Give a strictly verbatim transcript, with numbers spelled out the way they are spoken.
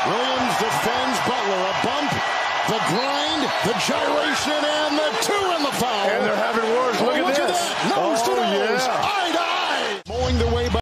Williams defends Butler. A bump, the grind, the gyration, and the two in the foul. And they're